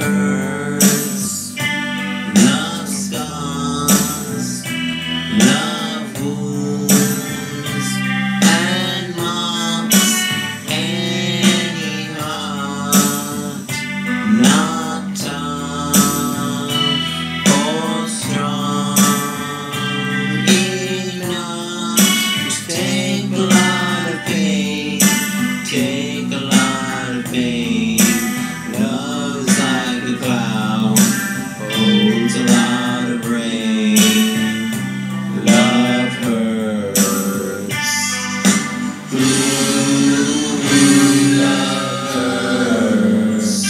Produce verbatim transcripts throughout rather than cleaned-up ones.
hurts, love scars, love wounds, and marks any heart not tough or strong enough to take a lot of pain, take a lot of pain. Love's like a cloud, holds a lot of rain. Love hurts. Ooh, love hurts.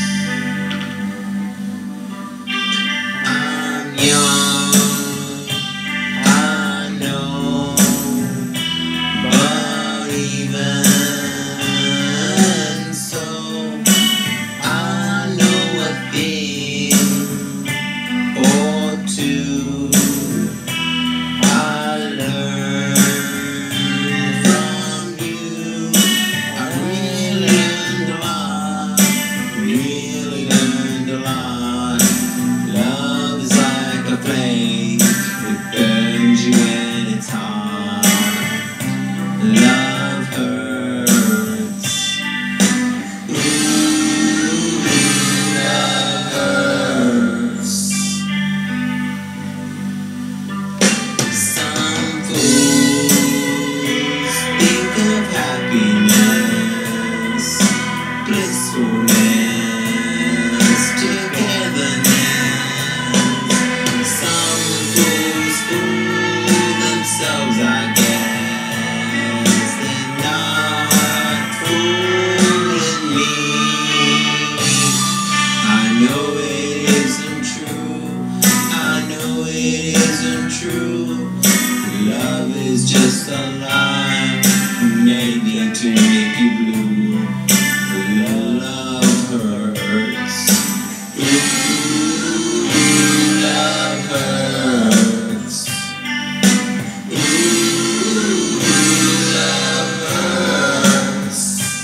I'm young, I know, but even so, I know a thing or two. I learned from you. I really learned a lot, really learned a lot. Love is like a flame, it burns you when it's hot. Love hurts. Ooh, love hurts. Some fools think of happiness, blissfulness, togetherness. Some fools fool themselves, I guess. They're not fooling me. I know it isn't true, I know it isn't true. Love is just a lie, maybe to make you blue. Love hurts. Ooh, love hurts. Ooh, love hurts.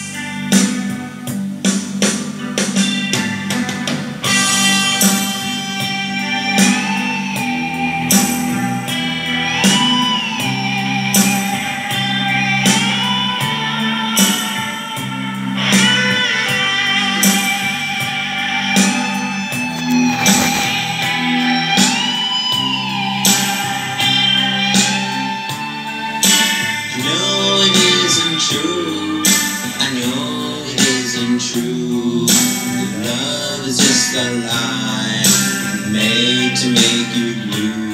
I know it isn't true, I know it isn't true. Love is just a lie, made to make you blue.